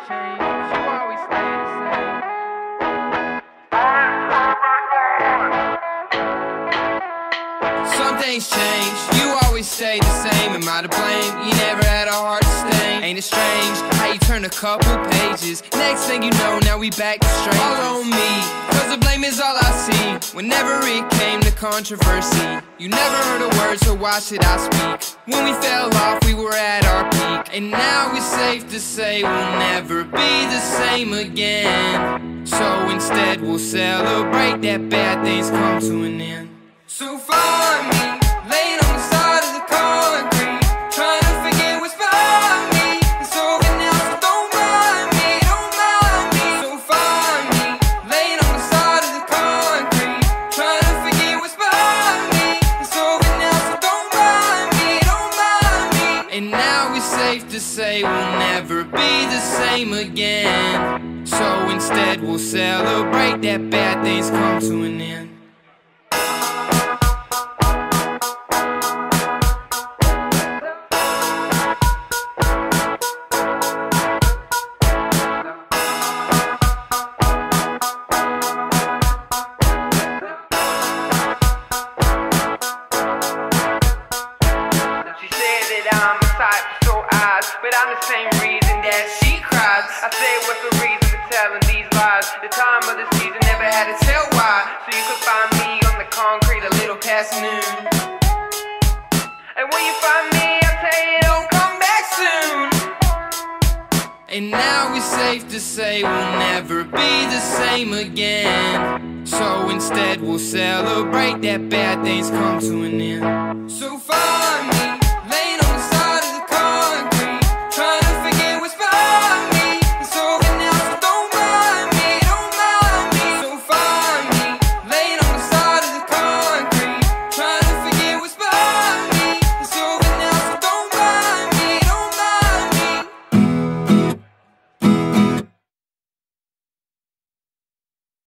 change, you always stay the same. Some things change, you always stay the same. Am I to blame? You never had a heart to stain. Ain't it strange how you turn a couple pages? Next thing you know, now we back to strangers. All on me, cause the blame is all I see. Whenever it came to controversy, you never heard a word, so why should I speak? When we fell off, we were at our peak, and now it's safe to say we'll never be the same again. So instead we'll celebrate that bad things come to an end. So find me, laying on the side of the concrete, trying to forget what's behind me. It's over now, so don't mind me, don't mind me. So find me, laying on the side of the concrete, trying to forget what's behind me. It's over now, so don't mind me, don't mind me. And now it's safe to say we'll never be the same again. So instead we'll celebrate that bad things come to an end. I'm the type to show eyes, but I'm the same reason that she cries. I say what's the reason for telling these lies? The time of the season never had to tell why. So you could find me on the concrete a little past noon. And when you find me, I'll tell you don't come back soon. And now it's safe to say we'll never be the same again. So instead we'll celebrate that bad things come to an end. So